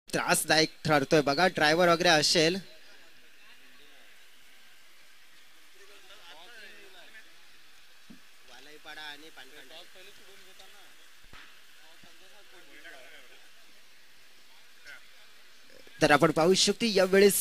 त्रासदायक ठरतोय बघा. ड्रायव्हर वगैरे असेल तर आपण पाहू शकतो यावेळेस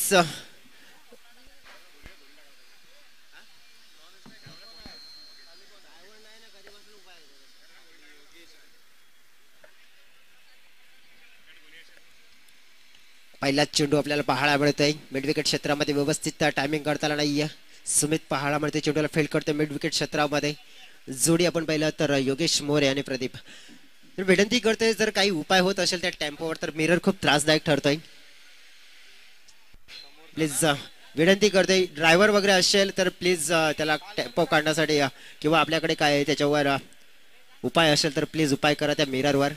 पहिलाच चेंडू आपल्याला पाहायला मिळतोय. मिड विकेट क्षेत्रामध्ये व्यवस्थित टायमिंग करताना नाहीये. सुमित पाहायला मिळते चेंडूला फेल करते मिड विकेट क्षेत्रामध्ये. जोडी आपण पाहिलं तर योगेश मोरे आणि प्रदीप. तर विनंती करतोय जर काही उपाय होत असेल त्या टेम्पोवर तर मिरर खूप त्रासदायक ठरतोय. प्लीज विनंती करते ड्रायव्हर वगैरे असेल तर प्लीज त्याला टेम्पो काढण्यासाठी किंवा आपल्याकडे काय त्याच्यावर उपाय असेल तर प्लीज उपाय करा त्या मिररवर.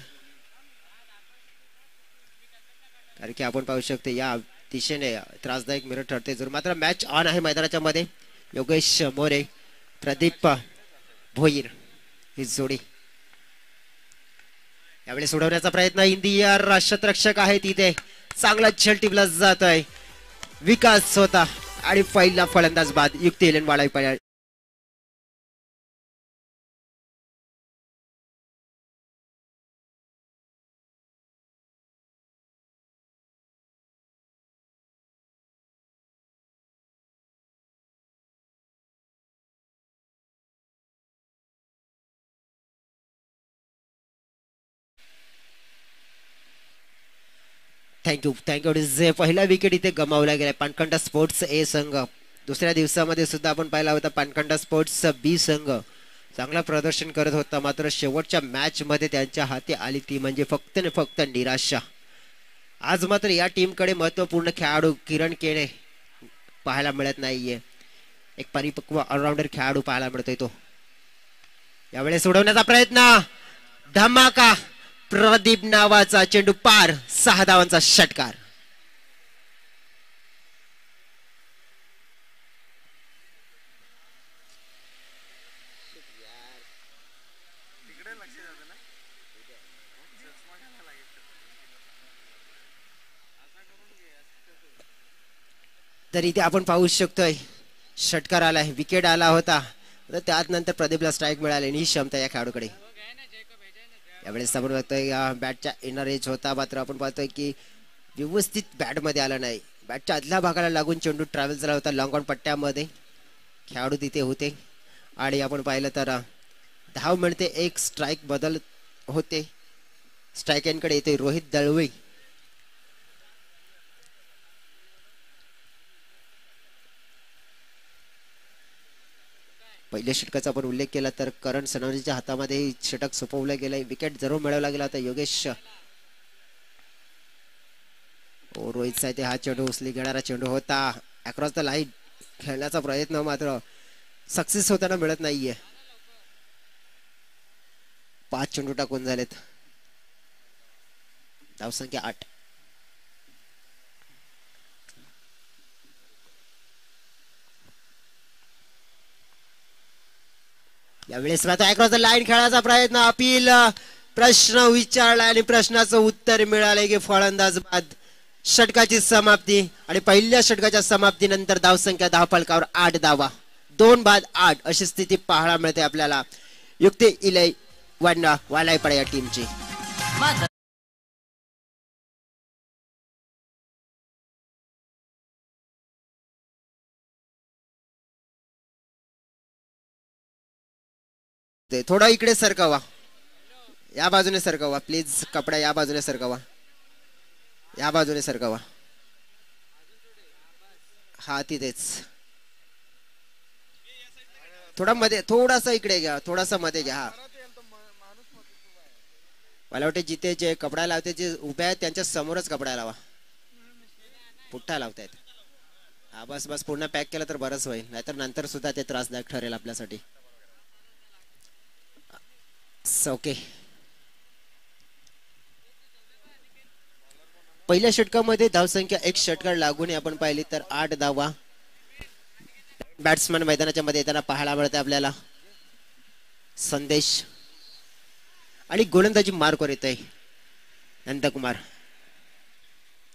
कारण की आपण पाहू शकतो या दिशेने त्रासदायक मिरर ठरते. जर मात्र मॅच ऑन आहे मैदानाच्या मध्ये. योगेश मोरे प्रदीप भोईर ही जोडी यावेळी सोडवण्याचा प्रयत्न. इंडिया शतरक्षक आहे तिथे चांगला झेल टिपला जात आहे. विकास होता आणि पहिला फलंदाज बाद युक्ती एलेन वाढावी पाहिजे. थँक्यू जे पहिला विकेट इथे गमावला गेला पानखंड स्पोर्ट्स ए संघ. दुसऱ्या दिवसामध्ये सुद्धा आपण पाहिला होता पानखंड स्पोर्ट्स बी संघ चांगला प्रदर्शन करत होता. मात्र शेवटच्या मॅच मध्ये त्यांच्या हाती आली ती म्हणजे फक्त आणि फक्त निराशा. आज मात्र या टीमकडे महत्वपूर्ण खेळाडू किरण केणे पाहायला मिळत नाहीये. एक परिपक्व ऑलराऊंडर खेळाडू पाहायला मिळतोय तो. यावेळेस सोडवण्याचा प्रयत्न धमाका. प्रदीप नावाचा चेंडू पार 6 धावांचा षटकार. तर इथे आपण पाहू शकतोय षटकार आलाय विकेट आला होता तर त्यात नंतर प्रदीपला स्ट्राईक मिळाली ही क्षमता या खेळाडूकडे. यावेळेस आपण बघतोय बॅटच्या इनर एज होता मात्र आपण पाहतोय की व्यवस्थित बॅटमध्ये आला नाही. बॅटच्या आदल्या भागाला लागून चेंडू ट्रॅव्हल झाला होता लॉंग ऑन पट्ट्यामध्ये. खेळाडू तिथे होते आणि आपण पाहिलं तर धाव मिळते एक स्ट्राईक बदल होते. स्ट्राईक एंडकडे येतोय रोहित दळवी. पहिल्या षटकाचा आपण उल्लेख केला तर करण सनवणेच्या हातामध्ये षटक सोपवलं गेलंय. विकेट जरूर मिळवला गेला होता. योगेश रोहित साहित्य हा चेंडू उचली घेणारा चेंडू होता. अक्रॉस द लाईन खेळण्याचा प्रयत्न मात्र सक्सेस होताना मिळत नाहीये. 5 चेंडू टाकून झालेत. धावसंख्या 8. यावेळेस अक्रॉस द लाईन खेळायचा प्रयत्न अपील प्रश्न विचारला आणि प्रश्नाचं उत्तर मिळाले की फलंदाज बाद. षटकाची समाप्ती आणि पहिल्या षटकाच्या समाप्तीनंतर धावसंख्या धावफलकावर 8 धावा 2 बाद 8 अशी स्थिती पाहायला मिळते आपल्याला युक्ती इले वालायपाडा या टीमची. थोडा इकडे सरकावा या बाजूने सरकावा प्लीज. कपडा या बाजूने सरकावा या बाजूने सरकावा. हा तिथेच थोडा मध्ये थोडासा इकडे घ्या थोडासा मध्ये घ्या. हा मला वाटते जिथे जे कपडा लावते जे उभे आहेत त्यांच्या समोरच कपडा लावा. पुठ्ठा लावतायत. हा बस बस पूर्ण पॅक केलं तर बरंच होईल नाहीतर नंतर सुद्धा ते त्रासदायक ठरेल आपल्यासाठी. ओके पहिल्या षटकामध्ये धावसंख्या 1 षटकार लागून आपण पाहिली तर 8 धावा. बॅट्समन मैदानाच्या मध्ये येताना पाहायला मिळते आपल्याला. संदेश आणि गोलंदाजी मार्कवर येत आहे नंदकुमार.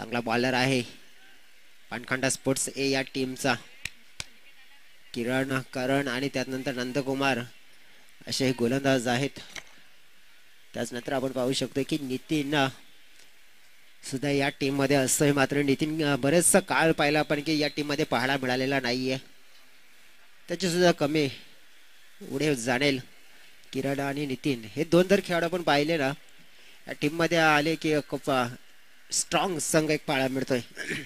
चांगला बॉलर आहे पानखंडा स्पोर्ट्स ए या टीमचा. किरण, करण आणि त्यानंतर नंदकुमार असे हे गोलंदाज आहेत. त्याचनंतर आपण पाहू शकतो की नितीन सुद्धा या टीम मध्ये असतोय. मात्र नितीन बरेचसा काळ पाहिला पण की या टीम मध्ये पाहायला मिळालेला नाहीये. त्याची सुद्धा कमी पुढे जाणेल. किरण आणि नितीन हे दोन जर खेळाडू आपण पाहिले ना या टीम मध्ये आले की खूप स्ट्रॉंग संघ एक पाहायला मिळतोय.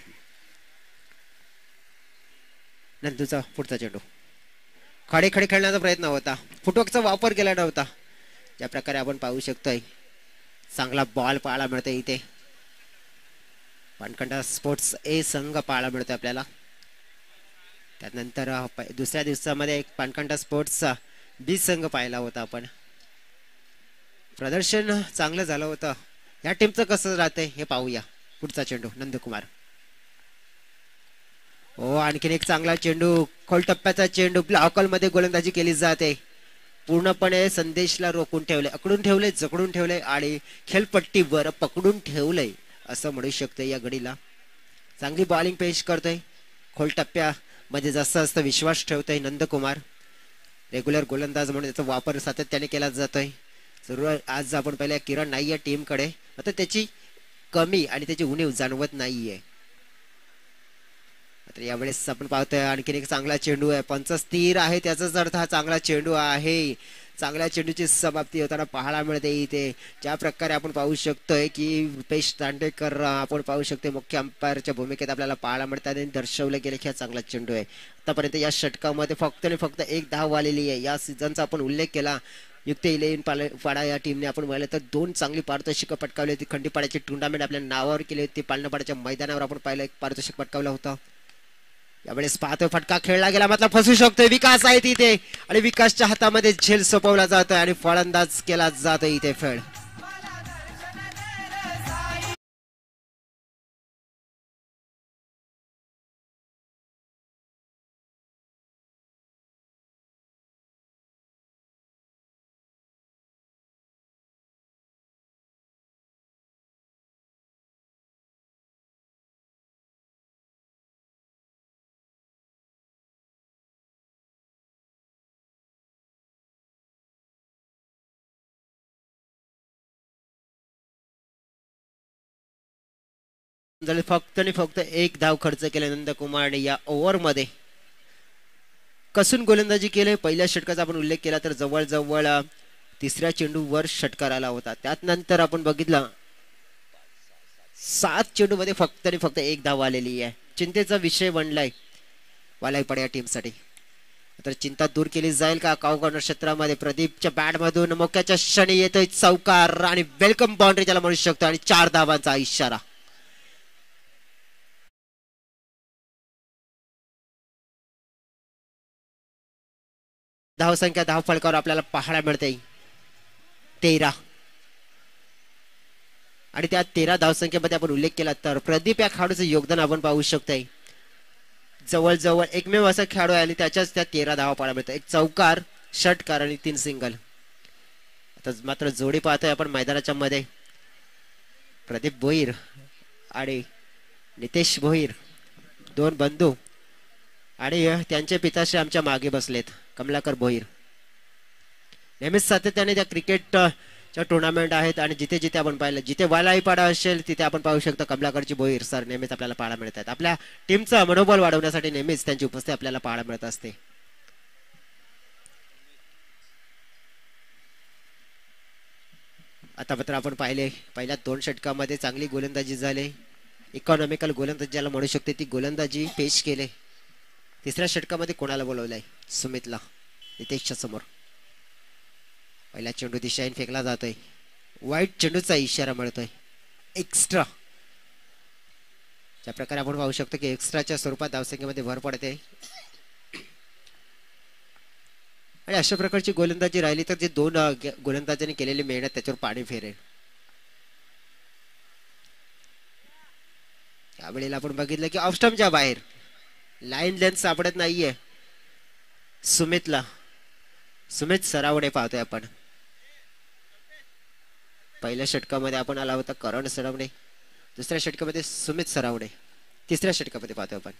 नंदूचा पुढचा चेंडू खडे खडे खेळण्याचा प्रयत्न होता. फुटवर्कचा वापर केला नव्हता. ज्या प्रकारे आपण पाहू शकतोय चांगला बॉल पाहायला मिळतोय इथे. पानखंडा स्पोर्ट्स ए संघ पाहायला मिळतोय आपल्याला. त्यानंतर दुसऱ्या दिवसामध्ये एक पानखंडा स्पोर्ट्सचा बी संघ पाहिला होता आपण. प्रदर्शन चांगलं झालं होतं. या टीमचं कसं राहतंय हे पाहूया. पुढचा चेंडू नंदकुमार. हो आणखीन एक चांगला चेंडू. खोल टप्प्याचा चेंडू. ब्लॉकल मध्ये गोलंदाजी केली जाते. पूर्णपणे संदेशला रोखून ठेवले, अकडून ठेवले, जकडून ठेवले आणि खेळपट्टीवर पकडून ठेवलंय असं म्हणू शकतो. या गडीला चांगली बॉलिंग पेश करतोय. खोल टप्प्यामध्ये जास्त जास्त विश्वास ठेवतोय नंदकुमार. रेग्युलर गोलंदाज म्हणून त्याचा वापर सातत्याने केला जातोय. जरूर आज आपण पहिल्या किरण नाही या टीमकडे, आता त्याची कमी आणि त्याची उणीव जाणवत नाहीये. तर यावेळेस आपण पाहतोय आणखीन एक चांगला चेंडू आहे. पंच स्थिर आहे त्याचाच अर्थ हा चांगला चेंडू आहे. चांगल्या चेंडूची समाप्ती होताना पाहायला मिळते इथे. ज्या प्रकारे आपण पाहू शकतोय की रुपेश दांडेकर आपण पाहू शकतोय मुख्य अंपायरच्या भूमिकेत आपल्याला पाहायला मिळतात आणि दर्शवलं गेले की हा चांगला चेंडू आहे. आतापर्यंत या षटकामध्ये फक्त आणि फक्त एक धाव आलेली आहे. या सीझनचा आपण उल्लेख केला युक्त 11 पाडा या टीमने आपण पाहिलं तर 2 चांगली पारितोषिकं पटकावली होती. खंडीपाड्याची टुर्नामेंट आपल्या नावावर केली होती. पालनपाड्याच्या मैदानावर आपण पाहिलं एक पारितोषिक पटकावलं होतं. यावेळेस पाहतोय फटका खेळला गेला मात्र फसू शकतोय. विकास आहे तिथे आणि विकासच्या हातामध्ये झेल सोपवला जातोय आणि फलंदाज केला जातोय इथे फेड. फक्त आणि फक्त एक धाव खर्च केले नंदकुमारने या ओव्हर मध्ये. कसून गोलंदाजी केले. पहिल्या षटकाचा आपण उल्लेख केला तर जवळजवळ तिसऱ्या चेंडूवर षटकार आला होता. त्यानंतर आपण बघितलं 7 चेंडू मध्ये फक्त आणि फक्त एक धाव आलेली आहे. चिंतेचा विषय बनलाय वालाईपाडा या टीमसाठी. तर चिंता दूर केली जाईल का? कावकॉर्नर क्षेत्रामध्ये प्रदीपच्या बॅट मधून मोक्याच्या क्षणी येतोय चौकार आणि वेलकम बाउंड्री त्याला म्हणू शकतो आणि 4 धावांचा इशारा. धावसंख्या धाव फलकावर आपल्याला पाहायला मिळते 13 आणि त्या 13 धावसंख्येमध्ये आपण उल्लेख केला तर प्रदीप या खेळाडूचं योगदान आपण पाहू शकतोय. जवळजवळ एकमेव असा खेळाडू आहे आणि त्याच्याच त्या 13 धावा पाहायला मिळतात. एक चौकार, षटकार आणि 3 सिंगल. आता मात्र जोडी पाहतोय आपण मैदानाच्या मध्ये. प्रदीप भोईर आणि नितेश भोईर 2 बंधू आणि त्यांचे पिताश्री आमच्या मागे बसलेत कमलाकर भोईर. नेहमीच सातत्याने त्या क्रिकेटच्या टुर्नामेंट आहेत आणि जिथे जिथे आपण पाहिलं जिथे वालाईपाडा असेल तिथे आपण पाहू शकतो कमलाकरची भोईर सर नेहमीच आपल्याला पाहायला मिळतात. आपल्या टीमचं मनोबल वाढवण्यासाठी नेहमीच त्यांची उपस्थिती आपल्याला पाहायला मिळत असते. आता मात्र आपण पाहिले पहिल्या 2 षटकामध्ये चांगली गोलंदाजी झाली. इकॉनॉमिकल गोलंदाजी ज्याला म्हणू शकते ती गोलंदाजी पेश केले. तिसऱ्या षटकामध्ये कोणाला बोलवलंय? सुमितला नितेशच्या समोर. पहिला चेंडू दिशाहीन फेकला जातोय. वाईट चेंडूचा इशारा मिळतोय. एक्स्ट्रा. ज्या प्रकारे आपण पाहू शकतो की एक्स्ट्राच्या स्वरूपात धावसंख्येमध्ये भर पडते आणि अशा प्रकारची गोलंदाजी राहिली तर जे 2 गोलंदाजांनी केलेली मेहनत त्याच्यावर पाणी फेरेल. यावेळेला आपण बघितलं की ऑफस्टम्पच्या बाहेर लाईन लेंथ सापडत नाहीये सुमितला. सुमित सरावडे पाहतोय आपण. पहिल्या षटकामध्ये आपण आला होता करण सरावडे दुसऱ्या षटकामध्ये सुमित सरावडे. तिसऱ्या षटकामध्ये पाहतो आपण.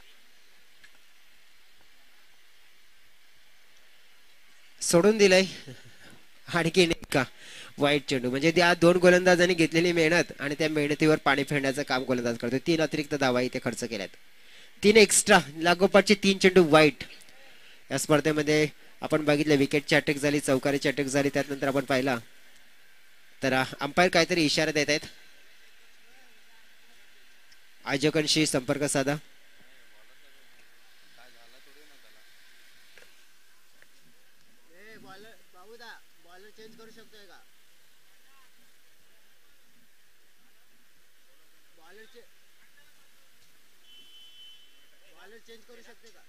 सोडून दिलंय आणखीन एक वाईट चेंडू. म्हणजे त्या दोन गोलंदाजांनी घेतलेली मेहनत आणि त्या मेहनतीवर पाणी फेडण्याचं काम गोलंदाज करतो. 3 अतिरिक्त धावा इथे खर्च केल्यात. 3 एक्स्ट्रा लागोपाठचे 3 चेंडू वाईट. या स्पर्धेमध्ये आपण बघितलं विकेटची अटक झाली, चौकारीची अटक झाली. त्यानंतर आपण पाहिला तर अंपायर काहीतरी इशारा देत आहेत. आयोजकांशी संपर्क साधा. चेंज करू शकतोय का? बॉलर चेंज करू शकते का?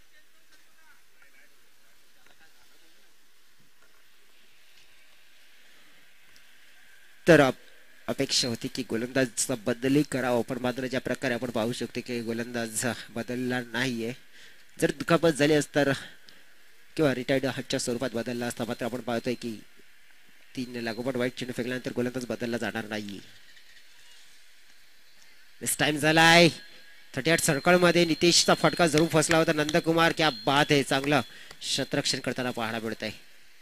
तर अपेक्षा होती की गोलंदाजचा बदलही करावा, पण मात्र ज्या प्रकारे आपण पाहू शकतो की गोलंदाज बदलला नाहीये. जर दुखापत झाली असता किंवा रिटायर्ड हटच्या स्वरूपात बदलला असता, मात्र आपण पाहतोय की 3 लागोपाठ वाईट चेंडू फेकल्यानंतर गोलंदाज बदलला जाणार नाही. टाइम झालाय 38 सर्कल मध्ये. नितेशचा फटका जरूर फसला होता. नंदकुमार क्या बात आहे, चांगलं शतरक्षण करताना पाहायला मिळत आहे.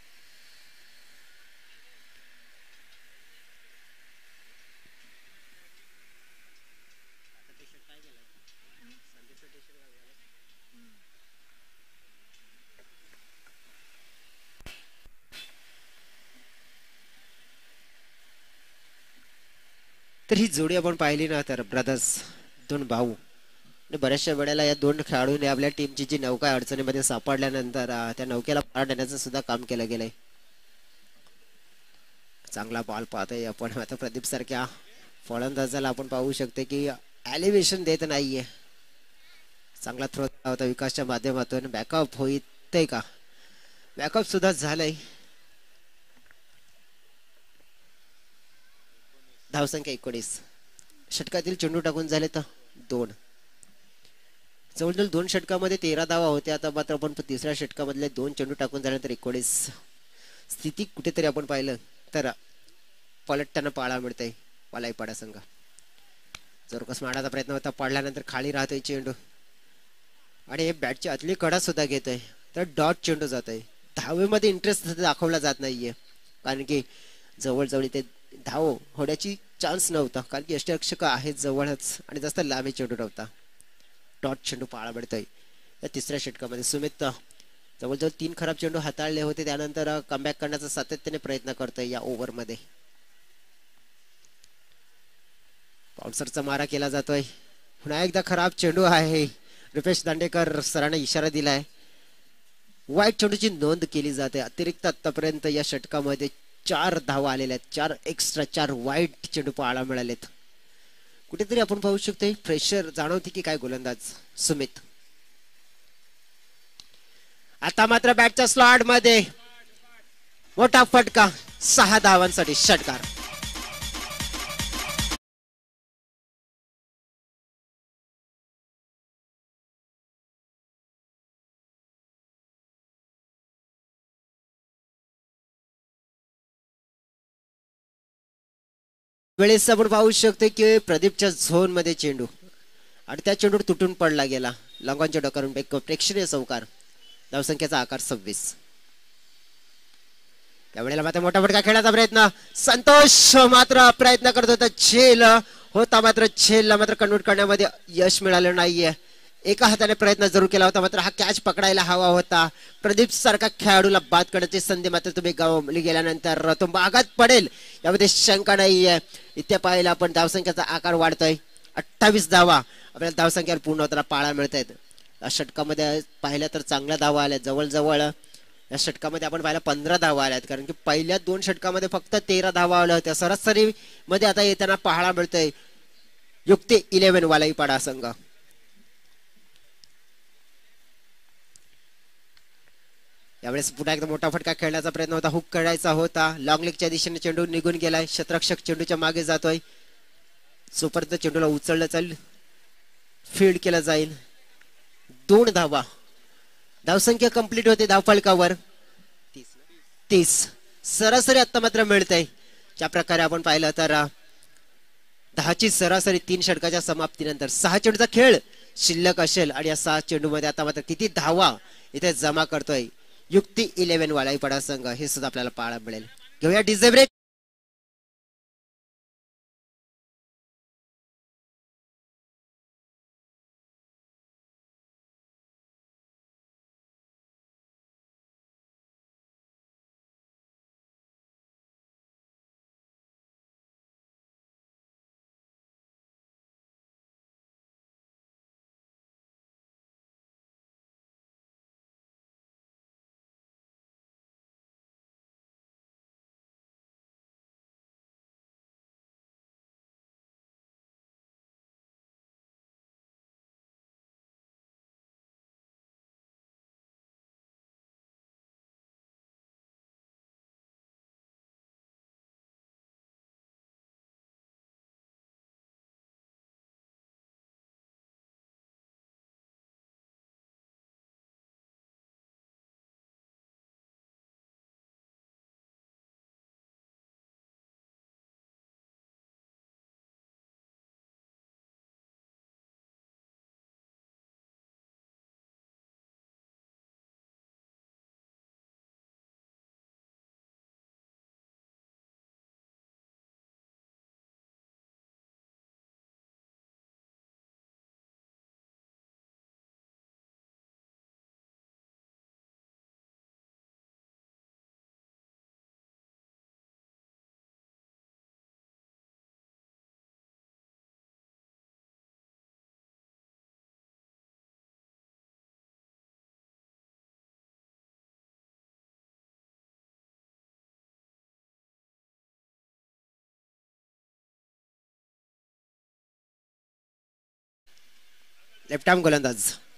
तर ही जोडी आपण पाहिली ना तर ब्रदर्स, 2 भाऊ. आणि बऱ्याचशा वेळेला या 2 खेळाडूंनी आपल्या टीमची जी नौका अडचणीमध्ये सापडल्यानंतर त्या नौकेला पार देण्याचं सुद्धा काम केलं गेलंय. चांगला बॉल पाहतोय आपण. आता प्रदीप सारख्या फलंदाजाला आपण पाहू शकतो की एलिव्हेशन देत नाहीये. चांगला थ्रो होता विकासच्या माध्यमातून. बॅकअप होईतय का? बॅकअप सुद्धा झालंय. धावसंख्या 19. षटकातील चेंडू टाकून झाले तर 2. जवळजवळ 2 षटकामध्ये 13 धावा होत्या. आता मात्र आपण तिसऱ्या षटकामधले 2 चेंडू टाकून झाल्यानंतर 19. स्थिती कुठेतरी आपण पाहिलं तर पलटताना पाहायला मिळतंय वालाईपाडा संघ. जरूरच मारण्याचा प्रयत्न होता, पाडल्यानंतर खाली राहतोय चेंडू आणि हे बॅटची आतली कडा सुद्धा घेतोय. तर डॉट चेंडू जातोय. धावेमध्ये इंटरेस्ट दाखवला जात नाहीये, कारण की जवळजवळ इथे धाव होण्याची चान्स नव्हता, कारण की यष्टिरक्षक आहेत जवळच आणि जास्त लांबी चेंडू नव्हता. डॉट चेंडू पाहायला मिळतोय या तिसऱ्या षटकामध्ये. सुमित जवळजवळ 3 खराब चेंडू हाताळले होते, त्यानंतर कमबॅक करण्याचा सातत्याने प्रयत्न करतोय या ओव्हरमध्ये. बाउन्सरचा मारा केला जातोय. पुन्हा एकदा खराब चेंडू आहे. रुपेश दांडेकर सरांनी इशारा दिलाय. वाईट चेंडूची नोंद केली जाते. अतिरिक्त आतापर्यंत या षटकामध्ये 4 धावा आलेल्या आहेत. 4 एक्स्ट्रा, 4 वाईट चेंडू पाहायला मिळालेत. कुठेतरी आपण पाहू शकतो प्रेशर जाणवते की काय गोलंदाज सुमित. आता मात्र बॅटच्या स्लॉट मध्ये मोठा फटका. 6 धावांसाठी षटकार. वेळेस आपण पाहू शकतो की प्रदीपच्या झोन मध्ये चेंडू आणि त्या चेंडूवर तुटून पडला गेला. लॉंगॉनच्या डोकारून प्रेक्षणीय चौकार. धावसंख्येचा आकार 26. त्यावेळेला मात्र मोठा फटका खेळण्याचा प्रयत्न. संतोष मात्र प्रयत्न करत होता. झेल होता, मात्र झेलला मात्र कन्वर्ट करण्यामध्ये यश मिळालं नाहीये. एका हाताने प्रयत्न जरूर केला होता, मात्र हा कॅच पकडायला हवा होता. प्रदीप सारखा खेळाडूला बाद करण्याची संधी मात्र तुम्ही गमावली गेल्यानंतर तो मागात पडेल यामध्ये शंका नाहीये. इथे पाहिलं आपण धावसंख्येचा आकार वाढतोय. 28 धावा आपल्याला धावसंख्येवर पूर्ण होताना पाहायला मिळत आहेत. या षटकामध्ये पाहिलं तर चांगल्या धावा आल्या. जवळजवळ या षटकामध्ये आपण पाहिलं 15 धावा आल्यात, कारण की पहिल्या 2 षटकामध्ये फक्त 13 धावा आल्या होत्या. सरासरी मध्ये आता येताना पाहायला मिळतंय युक्ती 11 वालाईपाडा संघ. यावेळेस पुन्हा एकदा मोठा फटका खेळण्याचा प्रयत्न होता. हुक करायचा होता. लॉंग लेगच्या दिशेने चेंडू निघून गेलाय. क्षेत्ररक्षक चेंडूच्या मागे जातोय. जोपर्यंत चेंडूला उचललं जाईल, फील्ड केला जाईल. 2 धावा. धावसंख्या कंप्लीट होते धावफलकावर 30. सरासरी आता मात्र मिळतंय. ज्या प्रकारे आपण पाहिलं तर 10ची सरासरी 3 षटकाच्या समाप्तीनंतर 6 चेंडूचा खेळ शिल्लक असेल आणि या 6 चेंडूमध्ये आता मात्र किती धावा इथे जमा करतोय युक्ती 11 वाळाईपाडा संघ हे सुद्धा आपल्याला पाहायला मिळेल. घेऊया डीजे ब्रेक. लेफ्ट आर्म गोलंदाज.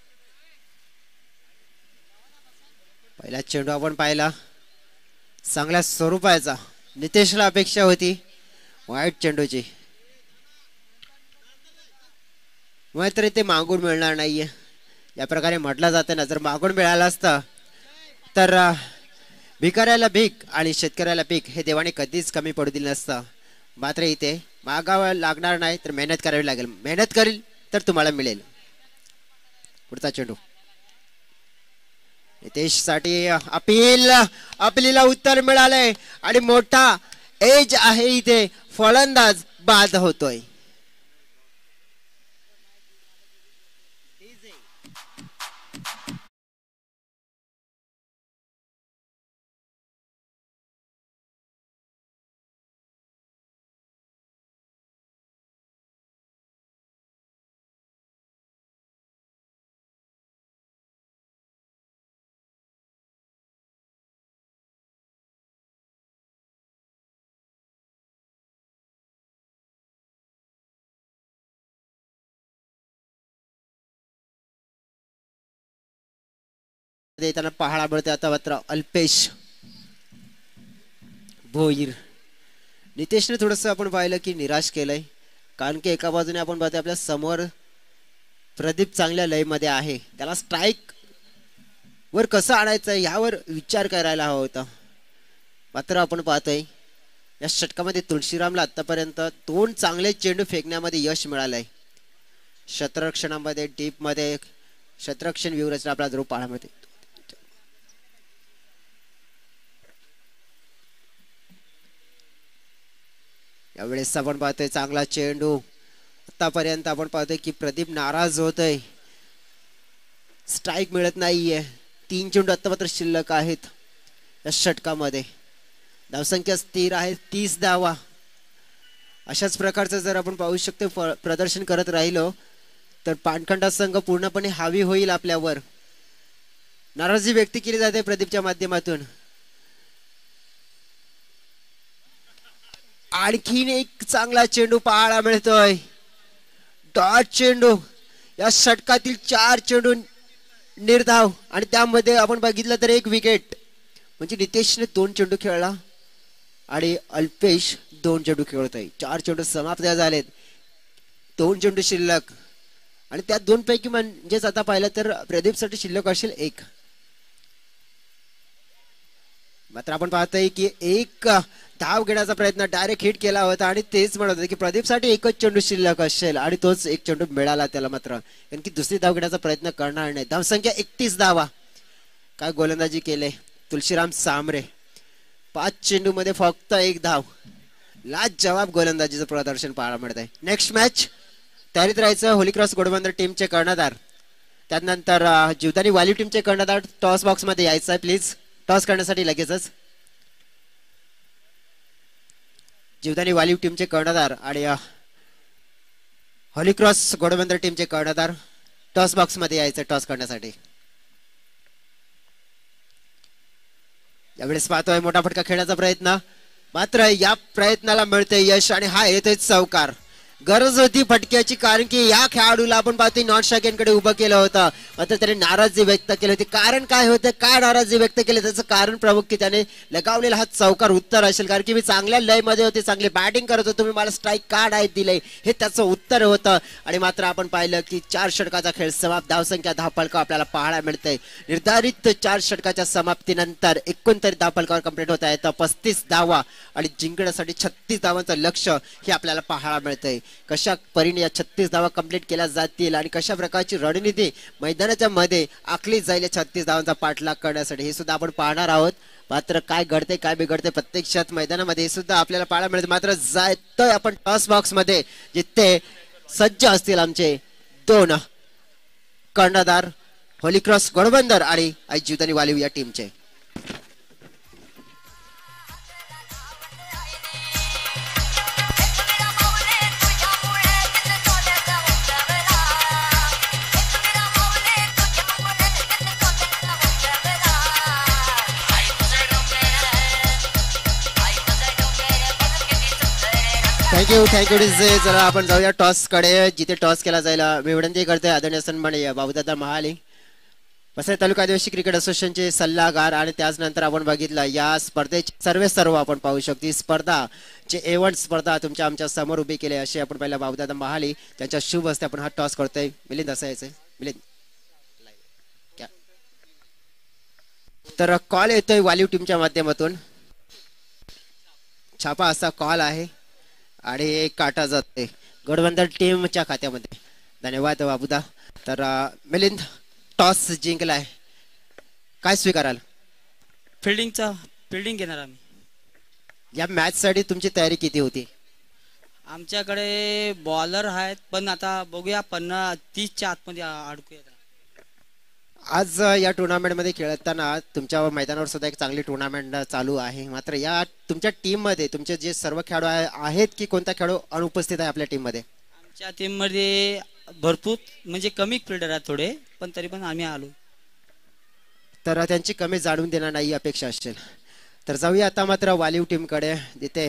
पहिला चेंडू आपण पाहिला चांगल्या स्वरूपाचा. नितेशला अपेक्षा होती वाईट चेंडूची मात्र ते मागून मिळणार नाहीये या प्रकारे म्हटलं जातं ना. जर मागून मिळालं असतं तर भिकाऱ्याला भीक आणि शेतकऱ्याला पीक हे देवाने कधीच कमी पडू दिलं नसतं. मात्र इथे मागावं लागणार नाही तर मेहनत करावी लागेल. मेहनत करेल तर तुम्हाला मिळेल. पुढचा चेंडू नितेश साठी अपीलला उत्तर मिळालंय आणि मोठा एज आहे इथे. फलंदाज बाद होतोय. देताना पहाडा मिळते आता मात्र अल्पेश भोईर. नितेशने थोडस आपण पाहिलं की निराश केलंय कारण की एका बाजूने आपण पाहतोय आपल्या समोर प्रदीप चांगल्या लय मध्ये आहे. त्याला स्ट्राईक वर कसं आणायचं यावर विचार करायला हवा होता. मात्र आपण पाहतोय या षटकामध्ये तुळशीरामला आतापर्यंत 2 चांगले चेंडू फेकण्यामध्ये यश मिळालंय. क्षेत्ररक्षणामध्ये डीप मध्ये क्षेत्ररक्षण व्यूहरचना आपला जरूर पाहायला मिळते. यावेळेस आपण पाहतोय चांगला चेंडू. आतापर्यंत आपण पाहतोय की प्रदीप नाराज होतोय. स्ट्राईक मिळत नाहीये. 3 चेंडू आता मात्र शिल्लक आहेत या षटकामध्ये. धावसंख्या स्थिर आहे 30 धावा. अशाच प्रकारचं जर आपण पाहू शकतो प्रदर्शन करत राहिलो तर पाणखंडा संघ पूर्णपणे हावी होईल आपल्यावर. नाराजी व्यक्त केली जाते प्रदीपच्या माध्यमातून. आणखीन एक चांगला चेंडू पाहायला मिळतोय. डॉट चेंडू. या षटकातील 4 चेंडू निर्धाव आणि त्यामध्ये आपण बघितलं तर 1 विकेट. म्हणजे नितेशने 2 चेंडू खेळला आणि अल्पेश 2 चेंडू खेळतोय. 4 चेंडू समाप्त झालेत. 2 चेंडू शिल्लक आणि त्या 2 पैकी म्हणजेच आता पाहिलं तर प्रदीप साठी शिल्लक असेल 1. मात्र आपण पाहतोय की एक धाव घेण्याचा प्रयत्न डायरेक्ट हिट केला होता आणि तेच म्हणत होते की प्रदीपसाठी एकच चेंडू शिल्लक असेल आणि तोच एक चेंडू मिळाला त्याला. मात्र कारण की दुसरी धाव घेण्याचा प्रयत्न करणार नाही. धावसंख्या 31 धावा. काय गोलंदाजी केले तुलसीराम सांबरे. 5 चेंडू मध्ये फक्त एक धाव. लाजवाब गोलंदाजीचं प्रदर्शन पाहायला मिळत आहे. नेक्स्ट मॅच तयारीत राहायचं. होली क्रॉस घोडबंदर टीमचे कर्णधार, त्यानंतर जीवदानी वाली टीमचे कर्णधार टॉस बॉक्स मध्ये यायचं आहे प्लीज. टॉस करण्यासाठी लगेचच जीवदानी वाली टीमचे कर्णधार आणि होली क्रॉस घोडबंदर टीमचे कर्णधार टॉस बॉक्स मध्ये यायचं टॉस करण्यासाठी. यावेळेस पाहतोय मोठा फटका खेळण्याचा प्रयत्न, मात्र या प्रयत्नाला मिळते यश आणि हा येतोय चौकार. गरज होती फटक्याची कारण की या खेळाडूला आपण पाहतोय नॉन स्ट्रायकरकडे उभं केलं होतं, मात्र त्याने नाराजी व्यक्त केली होती. कारण काय होतं, काय नाराजी व्यक्त केली त्याचं कारण प्रमुख की त्याने लगावलेला हा चौकार उत्तर असेल. कारण की मी चांगल्या लय मध्ये होते, चांगली बॅटिंग करत होतो, तुम्ही मला स्ट्राईक का नाही दिले हे त्याचं उत्तर होतं. आणि मात्र आपण पाहिलं की 4 षटकाचा खेळ समाप्त. धावसंख्या धावफलक आपल्याला पाहायला मिळते. निर्धारित 4 षटकाच्या समाप्तीनंतर 69 धावफलकावर कंप्लीट होत आहे. 35 धावा आणि जिंकण्यासाठी 36 धावांचं लक्ष्य हे आपल्याला पाहायला मिळतंय. कशा परीने या 36 धावा कंप्लीट केल्या जातील आणि कशा प्रकारची रणनीती मैदानाच्या मध्ये आखली जाईल 36 धावांचा पाठलाग करण्यासाठी हे सुद्धा आपण पाहणार आहोत. मात्र काय घडते काय बिघडते प्रत्यक्षात मैदानामध्ये हे सुद्धा आपल्याला पाहायला मिळते. मात्र जायतोय आपण टॉस बॉक्स मध्ये जिथे सज्ज असतील आमचे 2 कर्णधार होली क्रॉस घोडबंदर आणि जीवदानी वालीव या टीमचे. Thank you DJ. चला आपण जाऊया टॉस कडे, जिथे टॉस केला जाईल. मी विनंती करते आदरणीय सन्माननीय बाबूदादा महाले वसई तालुका आदिवासी क्रिकेट असोसिएशनचे सल्लागार आणि त्याचनंतर आपण बघितलं या स्पर्धेचे सर्व आपण पाहू शकतो. स्पर्धाचे इव्हेंट स्पर्धा तुमच्या आमच्या समोर उभी केली असे आपण पहिला बाबूदादा महाले त्यांच्या शुभ हस्ते आपण हा टॉस करतोय. मिलिंद असं यायचंय मिलिंद. तर कॉल येतोय वालीव टीमच्या माध्यमातून. छापा असा कॉल आहे आणि काटा जाते घोडबंदर टीमच्या खात्यामध्ये. धन्यवाद बाबूदा. तर मिलिंद टॉस जिंकलाय, काय स्वीकाराल? फिल्डिंग घेणार आम्ही. या मॅच साठी तुमची तयारी किती होती? आमच्याकडे बॉलर आहेत पण आता बघूया 30च्या आतमध्ये अडकूया. आज या टुर्नामेंट मध्ये खेळताना तुमच्या मैदानावर सुद्धा एक चांगली टुर्नामेंट चालू आहे. मात्र या तुमच्या टीम मध्ये तुमचे जे सर्व खेळाडू आहेत की कोणता खेळाडू अनुपस्थित आहे आपल्या टीम मध्ये? आमच्या टीम मध्ये भरपूर म्हणजे कमी फिल्डर आहेत थोडे, पण तरी पण आम्ही आलो. तर त्यांची कमी जाणून देणार नाही अपेक्षा असेल. तर जाऊया आता मात्र वालीव टीम कडे जिथे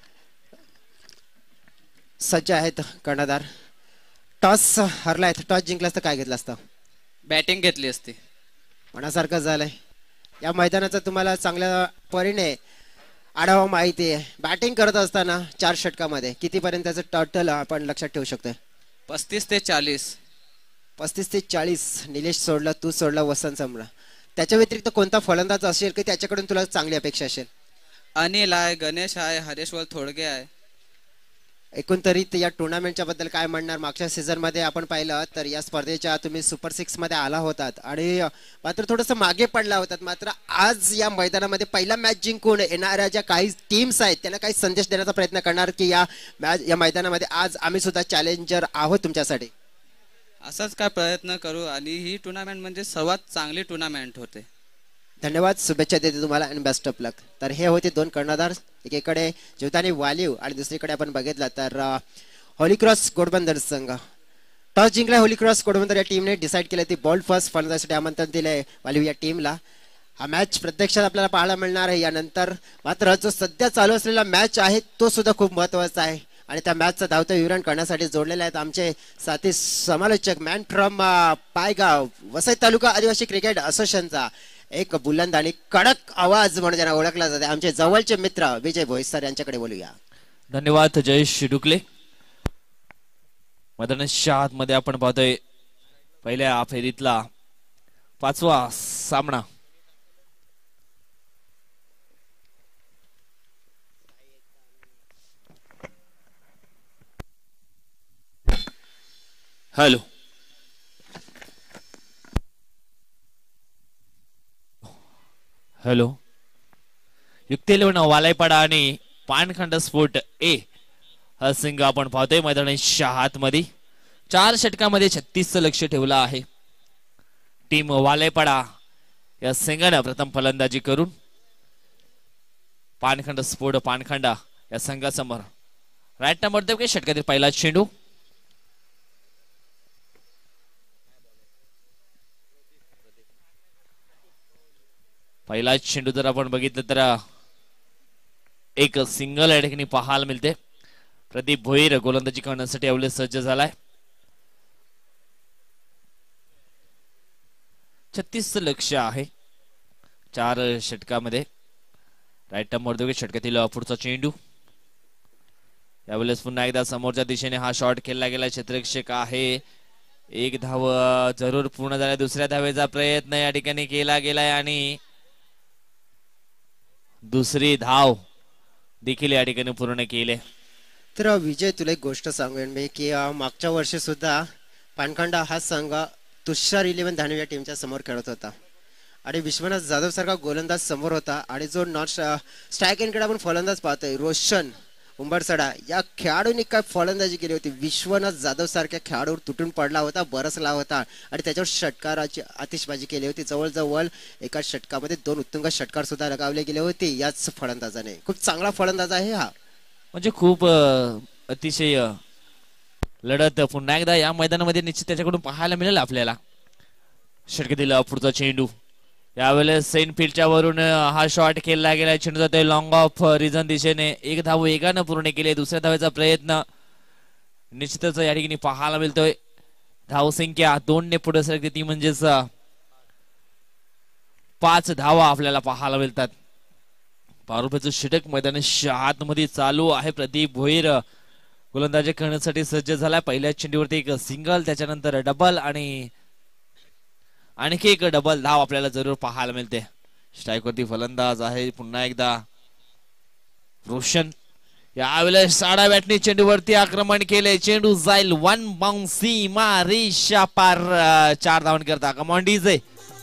सज्ज आहेत कर्णधार. टॉस हरलाय, टॉस जिंकलास तर काय घेतलं असतं? बॅटिंग घेतली असती. मनासारखं झालंय. या मैदानाचा तुम्हाला चांगल्या परीने आढावा माहिती आहे. बॅटिंग करत असताना 4 षटकामध्ये कितीपर्यंत त्याचं टोटल आपण लक्षात ठेवू शकतोय? 35 ते 40. 35 ते 40. निलेश सोडला, तू सोडला, वसंत संभळा. त्याच्या व्यतिरिक्त कोणता फलंदाज असेल की त्याच्याकडून तुला चांगली अपेक्षा असेल? अनिल आहे, गणेश आहे, हरेश्वर थोडगे आहे. एकूणतरीत या टुर्नामेंटच्या बद्दल काय म्हणणार? मागच्या सीझन मध्ये आपण पाहिलं तर या स्पर्धेच्या तुम्ही सुपर 6 मध्ये आला होतात आणि मात्र थोडस मागे पडला होतात. मात्र आज या मैदानामध्ये पहिला मॅच जिंकून येणाऱ्या ज्या काही टीम्स आहेत त्यांना काही संदेश देण्याचा प्रयत्न करणार की या मैदानामध्ये आज आम्ही सुद्धा चॅलेंजर आहोत तुमच्यासाठी? असाच काय प्रयत्न करू आणि ही टुर्नामेंट म्हणजे सर्वात चांगली टुर्नामेंट होते. धन्यवाद, शुभेच्छा देते तुम्हाला आणि बेस्ट ऑफ लक. तर हे होते 2 कर्णधार, एकीकडे जीवदानी वालीव आणि दुसरीकडे आपण बघितलं तर होली क्रॉस घोडबंदर संघ. टॉस जिंकला होली क्रॉस घोडबंदर या टीमने. डिसाईड केलं ती बॉल्ड फर्स्ट फलंदाजीसाठी आमंत्रण दिले वालीव या टीमला. हा मॅच प्रत्यक्षात आपल्याला पाहायला मिळणार आहे यानंतर. मात्र जो सध्या चालू असलेला मॅच आहे तो सुद्धा खूप महत्वाचा आहे आणि त्या मॅचचं धावतं विवरण करण्यासाठी जोडलेले आहेत आमचे साथी समालोचक मॅन फ्रॉम पायगाव वसई तालुका आदिवासी क्रिकेट असोसिएशनचा एक बुलंद आणि कडक आवाज म्हणून ज्यांना ओळखला जाते आमचे जवळचे मित्र विजय भोईर सर यांच्याकडे बोलूया. धन्यवाद जयेश डुकले. मैदानाच्या आतमध्ये आपण पाहतोय पहिल्या फेरीतला 5वा सामना. Hello hello Yukti eleven Walaypada आणि पानखंड स्फोट ए हा संघ आपण पाहतोय मैदानाच्या आतमध्ये 4 षटकामध्ये 36 लक्ष ठेवला आहे. टीम वालेपाडा या संघाने प्रथम फलंदाजी करून पानखंड स्फोट पानखंडा या संघासमोर राईट नंबर देव षटकातील पहिला चेंडू पहिला चेंडू जर आपण बघितलं तर एक सिंगल या ठिकाणी पाहायला मिळते. प्रदीप भोईर गोलंदाजी करण्यासाठी अवले सज्ज झालाय. 36 लक्ष आहे 4 षटकामध्ये. राईट नंबर दोघे षटकातील पुढचा चेंडू यावेळेस पुन्हा एकदा समोरच्या दिशेने हा शॉट खेळला गेला. क्षेत्ररक्षक आहे. एक धाव जरूर पूर्ण झाला. दुसऱ्या धावेचा प्रयत्न या ठिकाणी केला गेलाय आणि दुसरी धाव देखील या ठिकाणी पूर्ण केले. तर विजय तुला एक गोष्ट सांगेन मी की मागच्या वर्षी सुद्धा पानखंडा हा संघ तुषार 11 धानवी या टीमच्या समोर खेळत होता आणि विश्वनाथ जाधव सारखा गोलंदाज समोर होता आणि जो नॉन स्ट्राईक एंडकडे आपण फलंदाज पाहतोय रोशन उंबरसडा या खेळाडूंनी काय फलंदाजी केली होती. विश्वनाथ जाधव सारख्या खेळाडूवर तुटून पडला होता, बरसला होता आणि त्याच्यावर षटकाराची आतिषबाजी केली होती. जवळजवळ एका षटकामध्ये 2 उत्तुंग षटकार सुद्धा लगावले गेले होते याच फलंदाजाने. खूप चांगला फलंदाज आहे हा. म्हणजे खूप अतिशय लढत पुन्हा एकदा या मैदानामध्ये निश्चित त्याच्याकडून पाहायला मिळेल आपल्याला. षटकातील पुढचा चेंडू यावेळेस सेंट फील्डच्या वरून हा शॉट खेळला गेला. चेंडू जातोय लॉंग ऑफ रिझन दिशेने. एक धाव वेगानं पूर्ण केली. दुसऱ्या धावेचा प्रयत्न निश्चितच या ठिकाणी पाहायला मिळतोय. धावसंख्या 2 ने पुढे सरकते ती म्हणजेच 5 धावा आपल्याला पाहायला मिळतात. 5 रुपयाचं षटक मैदानाच्या आतमध्ये चालू आहे. प्रदीप भोईर गोलंदाजी करण्यासाठी सज्ज झालाय. पहिल्या चेंडूवरती एक सिंगल, त्याच्यानंतर डबल आणि आणखी एक डबल धाव आपल्याला जरूर पाहायला मिळते. स्ट्राईक वरती फलंदाज आहे पुन्हा एकदा रोशन. यावेळेस साडा बॅटनी चेंडूवरती आक्रमण केले. चेंडू जाईल 1 बाउन्सी मारिशा पार 4 धावन करता. Come on DJ.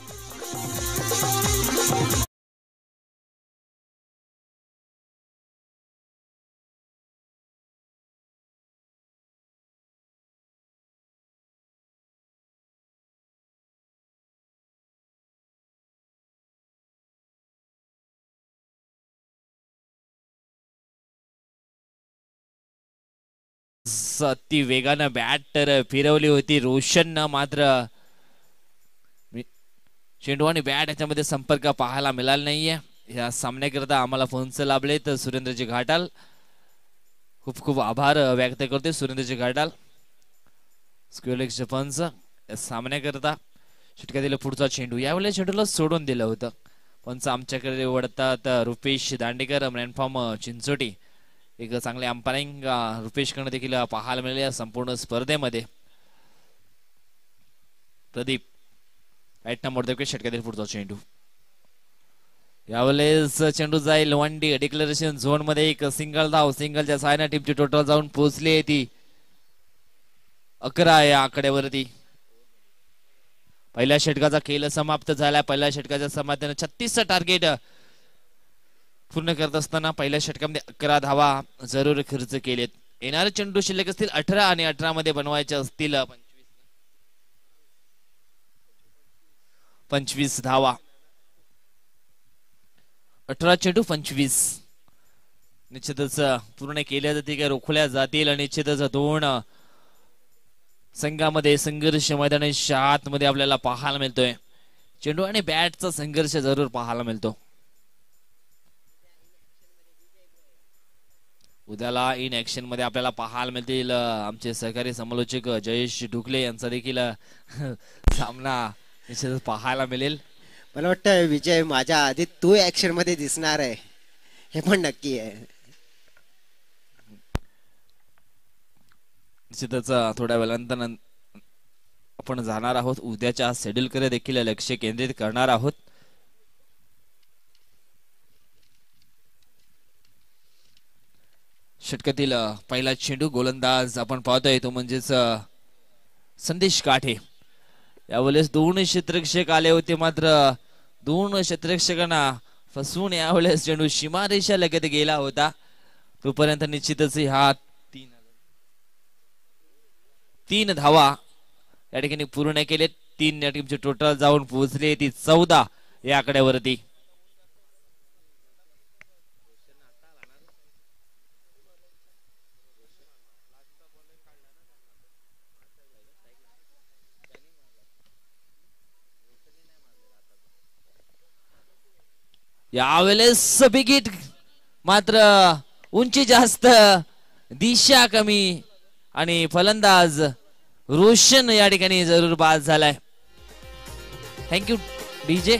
अति वेगानं बॅट तर फिरवली होती रोशन, मात्र चेंडू आणि बॅट याच्यामध्ये संपर्क पाहायला मिळाला नाहीये. या सामन्याकरता आम्हाला फोनचे लाभले तर सुरेंद्रजी घाटाल खूप खूप आभार व्यक्त करते. सुरेंद्रजी घाटाल स्क्वेअर पंच या सामन्याकरता. षटकातील पुढचा चेंडू यावेळेला चेंडूला सोडून दिलं होतं. पंच आमच्याकडे वळतात रुपेश दांडेकर प्लॅटफॉर्म चिंचोटी. एक चांगले अंपायरिंग रुपेश कडे देखील पाहायला मिळाले या संपूर्ण स्पर्धेमध्ये. प्रदीप राईट नंबर देव षटकातील पुढचा चेंडू यावेळेस चेंडू जाईल 1 डी डिक्लेरेशन झोन मध्ये. एक सिंगल धाव. सिंगलच्या सहाय्याने टीमची टोटल जाऊन पोहोचली आहे ती 11 या आकड्यावरती. पहिल्या षटकाचा खेळ समाप्त झाला. पहिल्या षटकाच्या समाप्तीने 36 टार्गेट पूर्ण करत असताना पहिल्या षटकामध्ये 11 धावा जरूर खर्च केलेत. येणारे चेंडू शिल्लक असतील 18 आणि 18 मध्ये बनवायचे असतील 25 धावा. 18 चेंडू 25 निश्चितच पूर्ण केल्या जातील का रोखल्या जातील. आणि निश्चितच 2 संघामध्ये संघर्ष मैदानाच्या आतमध्ये आपल्याला पाहायला मिळतोय. चेंडू आणि बॅटचा संघर्ष जरूर पाहायला मिळतो. उद्याला इन ऍक्शन मध्ये आपल्याला पाहायला मिळतील आमचे सहकारी समालोचक जयेश ढुकले यांचा देखील सामना निश्चितच पाहायला मिळेल. मला वाटतं विजय माझ्या आधी तू ऍक्शन मध्ये दिसणार आहे हे पण नक्की आहे. निश्चितच थोड्या वेळानंतर आपण जाणार आहोत. उद्याच्या शेड्यूल कडे देखील लक्ष केंद्रित करणार आहोत. षटकातील पहिला चेंडू गोलंदाज आपण पाहतोय तो म्हणजेच संदेश काठे. यावेळेस 2 क्षेत्ररक्षक आले होते, मात्र 2 क्षेत्ररक्षकांना फसवून यावेळेस चेंडू सीमारेषा लगत गेला होता. तोपर्यंत निश्चितच हा 3 धावा या ठिकाणी पूर्ण केले. 3 या टीमचे टोटल जाऊन पोहोचले ती 14 या आकड्यावरती. यावेळेस बिगिट, मात्र उंची जास्त दिशा कमी आणि फलंदाज रोशन या ठिकाणी जरूर बाद झालाय. Thank you DJ.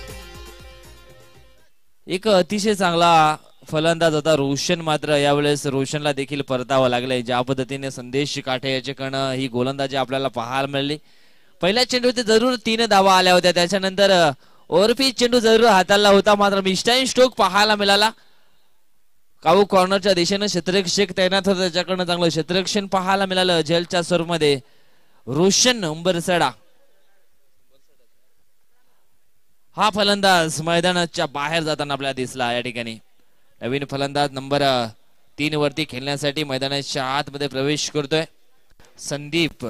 एक अतिशय चांगला फलंदाज होता रोशन, मात्र यावेळेस रोशनला देखील परतावं लागलंय. ज्या पद्धतीने संदेश काठे याच्याकडनं ही गोलंदाजी आपल्याला पाहायला मिळाली. पहिल्या चेंडूवरती जरूर 3 धावा आल्या होत्या, त्याच्यानंतर ओव्हरपिच चेंडू जरूर हाताळला होता, मात्र मिस्टाईन स्ट्रोक पाहायला मिळाला. काऊ कॉर्नरच्या दिशेनं क्षेत्ररक्षक तैनात होता, त्याच्याकडनं चांगलं क्षेत्ररक्षण पाहायला मिळालं. झेलच्या स्वरूपमध्ये रोशन उंबरसडा हा फलंदाज मैदानाच्या बाहेर जाताना आपल्याला दिसला. या ठिकाणी नवीन फलंदाज नंबर 3 वरती खेळण्यासाठी मैदानाच्या आतमध्ये प्रवेश करतोय संदीप.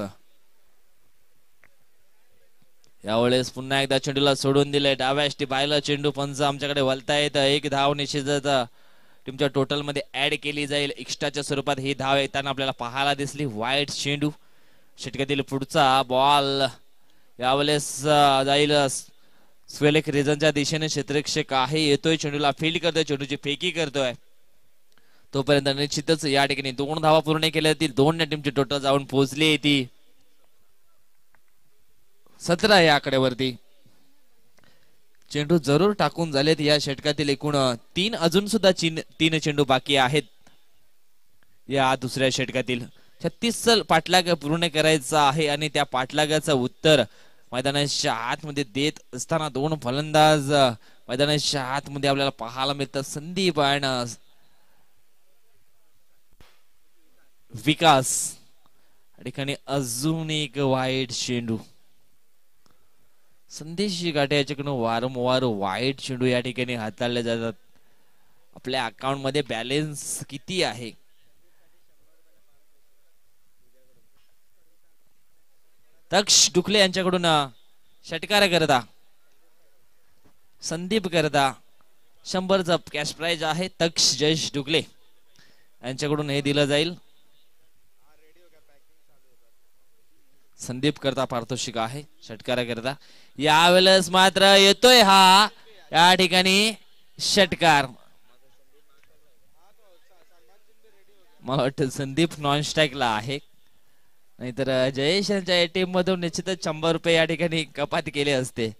यावेळेस पुन्हा एकदा चेंडूला सोडून दिले. डाव्या पाहिलं चेंडू पंच आमच्याकडे वळतायत. 1 धाव निश्चितच टीमच्या टोटल मध्ये ऍड केली जाईल. एक्स्ट्राच्या स्वरूपात ही धाव येताना आपल्याला पाहायला दिसली. वाईट चेंडू षटकातील पुढचा बॉल यावेळेस जाईल स्वेलेक रिजनच्या दिशेने. क्षेत्ररक्षक आहे, येतोय, चेंडूला फील्ड करतोय, चेंडूची फेकी करतोय. तोपर्यंत निश्चितच या ठिकाणी 2 धावा पूर्ण केल्या जातील. 2 टीमची टोटल जाऊन पोहोचली ती 17 या आकड्यावरती. चेंडू जरूर टाकून झालेत या षटकातील. एकूण 3 अजून सुद्धा 3 चेंडू बाकी आहेत या दुसऱ्या षटकातील. 36 पाठलाग पूर्ण करायचा आहे आणि त्या पाठलागाचं उत्तर मैदानाच्या आतमध्ये देत असताना 2 फलंदाज मैदानाच्या आतमध्ये आपल्याला पाहायला मिळतात. संदीप आणि विकास. या ठिकाणी अजून एक वाईट चेंडू. संदेश काठे याच्याकडून वारंवार वाईट चेंडू या ठिकाणी हाताळले जातात. आपल्या अकाउंट मध्ये बॅलन्स किती आहे? तक्ष डुकले यांच्याकडून षटकार करता संदीप करता 100चा कॅश प्राइज आहे. तक्ष जयेश डुकले यांच्याकडून हे दिलं जाईल. संदीप करता पारितोषिक आहे षटकार करता. यावेळेस मात्र येतोय हा या ठिकाणी षटकार. मला वाटतं संदीप नॉन स्ट्राईकला आहे, नाहीतर जयेश यांच्या टीम मधून निश्चितच 100 रुपये या ठिकाणी कपात केले असते.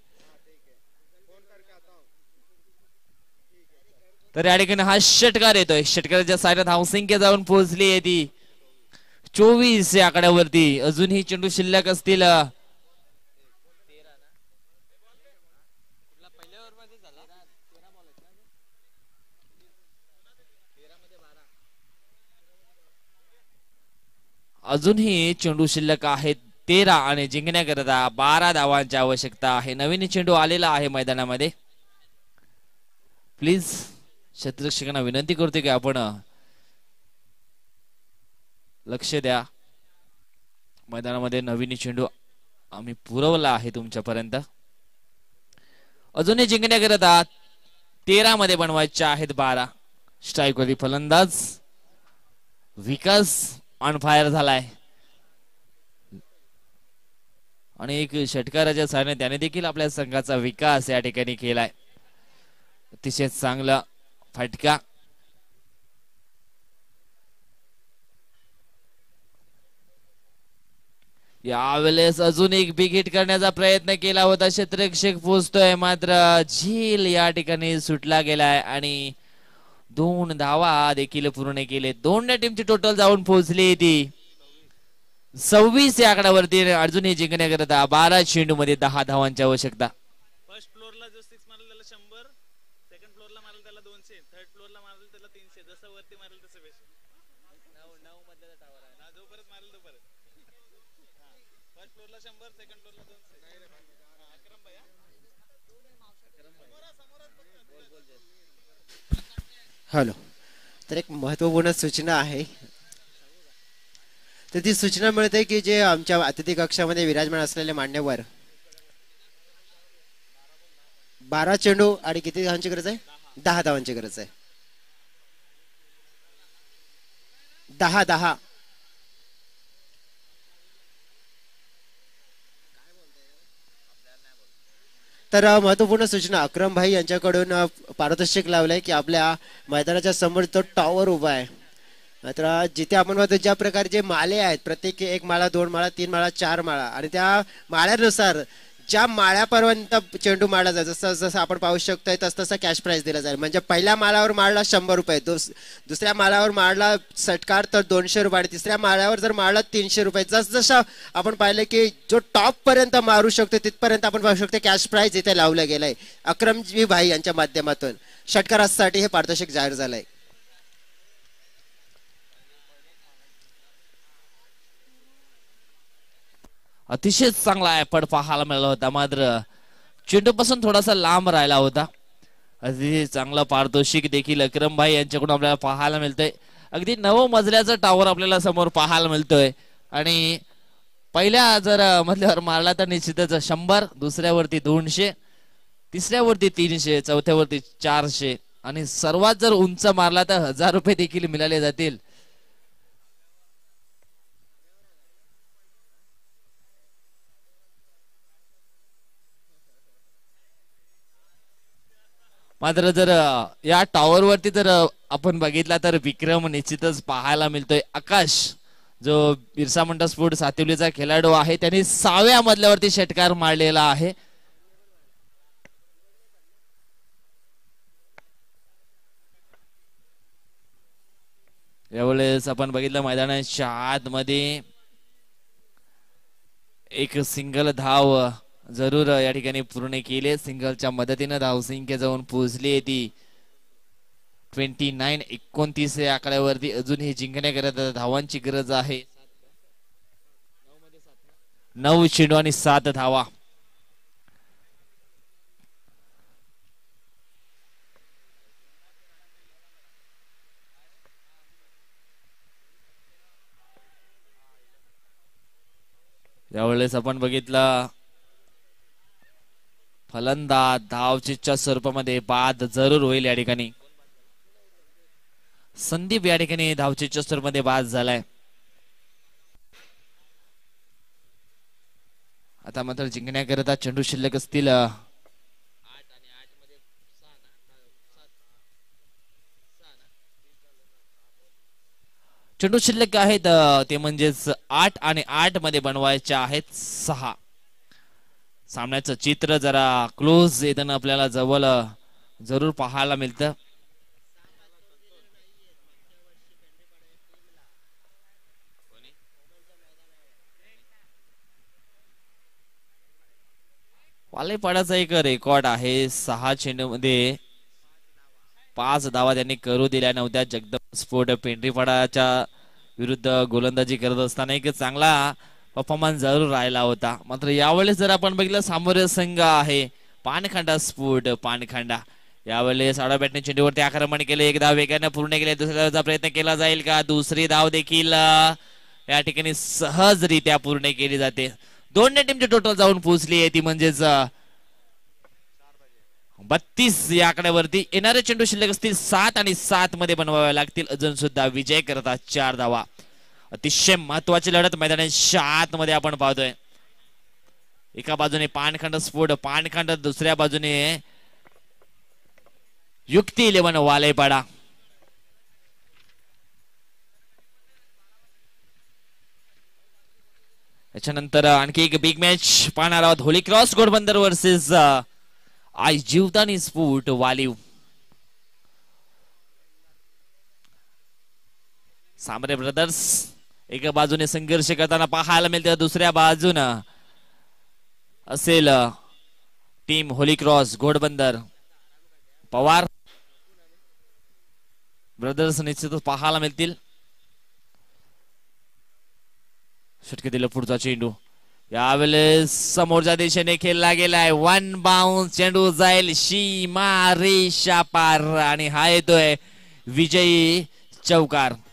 तर या ठिकाणी हा षटकार येतोय. षटकाराच्या साईडला धावसंख्या जाऊन पोहोचली आहे ती 24 या आकड्यावरती. अजूनही चेंडू शिल्लक असतील. अजूनही चेंडू शिल्लक आहेत 13 आणि जिंकण्याकरता 12 धावांची आवश्यकता आहे. नवीन चेंडू आलेला आहे मैदानामध्ये. प्लीज क्षेत्ररक्षकांना विनंती करतो की आपण लक्ष द्या. मैदानामध्ये नवीन चेंडू आम्ही पुरवला आहे तुमच्यापर्यंत. अजूनही जिंकण्याकरता 13 मध्ये बनवायचे आहेत 12. स्ट्राईक वरती फलंदाज विकास ऑन फायर झालाय आणि एक षटकाराच्या साहाय्याने त्याने देखील आपल्या संघाचा विकास या ठिकाणी केलाय. अतिशय चांगला फटका. यावेळेस अजून एक बिग हिट करण्याचा प्रयत्न केला होता. क्षेत्ररक्षक पोहोचतोय, मात्र झील या ठिकाणी सुटला गेलाय आणि 2 धावा देखील पूर्ण केले. 2 टीमची टोटल जाऊन पोहोचली ती 26 या आकड्यावरती. अजूनही जिंकण्याकरता 12 चेंडू मध्ये 10 धावांची आवश्यकता. फर्स्ट फ्लोअरला जो 6 मारल त्याला 100, सेकंड फ्लोअरला मारल त्याला 200, थर्ड फ्लोअरला मारल त्याला 300, जसं वरती मारल तसं बेस्ट. 9 मधला टावर आहे ना, जो परत मारल तो परत. फर्स्ट फ्लोअरला 100 सेकंड फ्लोअरला 200. अक्रम भैया हॅलो. तर एक महत्त्वपूर्ण सूचना आहे. तर ती सूचना मिळते की जे आमच्या अतिथी कक्षामध्ये विराजमान असलेले मान्यवर 12 चेंडू आणि किती धावांची गरज आहे? 10 धावांची गरज आहे. 10. तर महत्वपूर्ण सूचना अक्रम भाई यांच्याकडून पारितोषिक लावलंय की आपल्या मैदानाच्या समोर तो टॉवर उभा आहे. तर जिथे आपण बघतो ज्या प्रकारे जे माळे आहेत, प्रत्येक 1 माळा 2 माळा 3 माळा 4 माळा, आणि त्या माळ्यानुसार ज्या माळ्यापर्यंत चेंडू मारला जाईल, जसं जसं आपण पाहू शकतोय तसं कॅश प्राइज दिला जाईल. म्हणजे पहिल्या माळावर मारला 100 रुपये, दुसऱ्या माळावर मारला षटकार तर 200 रुपये, आणि तिसऱ्या माळ्यावर जर मारला 300 रुपये. जसं आपण पाहिलं की जो टॉप पर्यंत मारू शकतो तिथपर्यंत आपण पाहू शकतो कॅश प्राइज इथे लावलं गेलंय अक्रमजी भाई यांच्या माध्यमातून. षटकारासाठी हे पारितोषिक जाहीर झालंय. अतिशय चांगला एफर्ट पाहायला मिळाला होता, मात्र चेंडू पासून थोडासा लांब राहिला होता. अतिशय चांगला पारितोषिक देखील अक्रम भाई यांच्याकडून आपल्याला पाहायला मिळतंय. अगदी 9 मजल्याचा टावर आपल्याला समोर पाहायला मिळतोय, आणि पहिल्या जर मजल्यावर मारला तर निश्चितच 100, दुसऱ्यावरती 200, तिसऱ्यावरती 300, चौथ्यावरती 400, आणि सर्वात जर उंच मारला तर 1000 रुपये देखील मिळाले जातील. मात्र जर या टॉवर वरती जर आपण बघितला तर विक्रम निश्चितच पाहायला मिळतोय. आकाश जो बिरसा मुंडा स्पोर्ट सातिवलीचा खेळाडू आहे, त्यांनी 6व्या मजल्यावरती षटकार मारलेला आहे. यावेळेस आपण बघितलं मैदानाच्या आतमध्ये एक सिंगल धाव जरूर या ठिकाणी पूर्ण केले. सिंगलच्या मदतीने धावसंख्या जाऊन पोहोचली ती 29-29 या आकड्यावरती. अजूनही जिंकण्याकरता धावांची गरज आहे. 9 चेंडू आणि 7 धावा. यावेळेस आपण बघितलं फलंदाज धावचीच्या स्वरूपामध्ये बाद जरूर होईल. या ठिकाणी संदीप या ठिकाणी धावचीच्या स्वरूपामध्ये बाद झालाय. आता मात्र जिंकण्याकरता चेंडू शिल्लक असतील 8 आणि 8 मध्ये 6 ना 6 ना चेंडू शिल्लक आहेत, ते म्हणजेच 8 आणि 8 मध्ये बनवायचे आहेत 6. सामन्याचं चित्र जरा क्लोज येताना आपल्याला जवळ जरूर पाहायला मिळतं. वालेपाड्याचा एक रेकॉर्ड आहे. 6 चेंडूमध्ये 5 धावा त्यांनी करू दिल्या नव्हत्या. जगदंब स्पोर्ट पेंढरीपाडाच्या विरुद्ध गोलंदाजी करत असताना एक चांगला परफॉर्मन्स जरूर राहिला होता. मात्र यावेळेस जर आपण बघितलं सामोरे संघ आहे पानखंडा स्पोर्ट पानखंडा. यावेळेस आडा बॅटने चेंडूवरती आक्रमण केले. एक धाव वेगाने पूर्ण केले. दुसऱ्या धावचा प्रयत्न केला जाईल का? दुसरी धाव देखील या ठिकाणी सहजरित्या पूर्ण केली जाते. दोन्ही टीमची टोटल जाऊन पोहोचली आहे ती म्हणजेच 32 या आकड्यावरती. येणारे चेंडू शिल्लक असतील 7 आणि 7 मध्ये बनवावे लागतील. अजून सुद्धा विजय करता 4 धावा. अतिशय महत्वाची लढत मैदानाच्या आतमध्ये आपण पाहतोय. एका बाजूने पानखंड स्पोर्ट पानखंड, दुसऱ्या बाजूने युक्ती 11 वालेपाडा. त्याच्यानंतर आणखी एक बिग मॅच पाहणार आहोत. Holy Cross Ghodbandar versus Aai Jivdani sport Waliv. Samare brothers एका बाजूने संघर्ष करताना पाहायला मिळते, दुसऱ्या बाजूनं असेल team Holy Cross Ghodbandar. Pawar brothers निश्चितच पाहायला मिळतील. षटके दिलं पुढचा चेंडू यावेळेस समोरच्या दिशेने खेळला गेलाय. वन बाउन्स चेंडू जाईल सीमा रेषा पार आणि हा येतोय विजयी चौकार.